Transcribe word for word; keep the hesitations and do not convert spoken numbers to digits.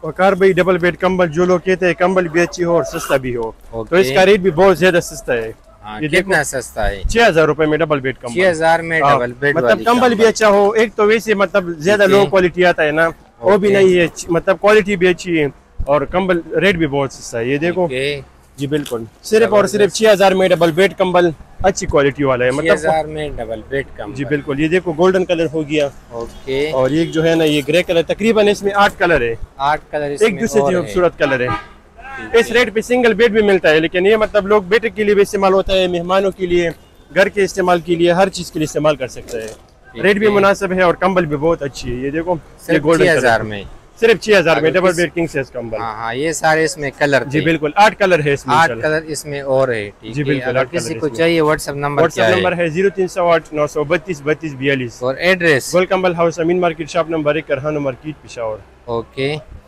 वकार भाई double bed कंबल जो लोग कहते हैं कंबल भी अच्छी हो और सस्ता भी हो, तो ओके। इसका रेट भी बहुत ज्यादा सस्ता है। हाँ, ये कितना सस्ता है? छह हजार रूपए में डबल बेड कंबल। छह हजार में हाँ, डबल बेड मतलब वाली कंबल भी अच्छा हो, एक तो वैसे मतलब ज्यादा ठीक है। लो क्वालिटी आता है ना, वो भी ओके। नहीं है, मतलब क्वालिटी भी अच्छी है और कंबल रेट भी बहुत सस्ता है। ये देखो ओके। जी बिल्कुल सिर्फ और सिर्फ जबरदस्त। छह हजार में डबल बेड कंबल अच्छी क्वालिटी वाला है, छह मतलब हजार में डबल बेड कंबल। जी बिल्कुल। ये देखो गोल्डन कलर हो गया, ओके। और ये जो है ना ये ग्रे कलर, तकरीबन इसमें आठ कलर है, आठ कलर एक इसमें दूसरे और से है। खूबसूरत कलर है। ठीक इस है। रेट पे सिंगल बेड भी मिलता है, लेकिन ये मतलब लोग बेड के लिए भी इस्तेमाल होता है, मेहमानों के लिए, घर के इस्तेमाल के लिए, हर चीज के लिए इस्तेमाल कर सकते हैं। ठीक रेट भी है। मुनासिब है और कंबल भी बहुत अच्छी है। ये देखो ये सिर्फ गोल्डन छह कलर हजार में। सिर्फ छह हजार में अगर डबल किस- बेड किंग साइज कंबल। हाँ हाँ, ये सारे इसमें कलर जी थे। बिल्कुल आठ कलर है इसमें। आठ इंशाल्लाह। कलर इसमें और है। ठीक जी है। बिल्कुल, अगर आठ किसी कलर को इसमें। चाहिए व्हाट्सएप नंबर क्या व्हाट्सएप है? नंबर है जीरो तीन सौ आठ नौ सौ बत्तीस बत्तीस बयालीस। और एड्रेस? गोल कंबल house Amin market shop number एक, करहानो मार्केट, पिशावर। ओके।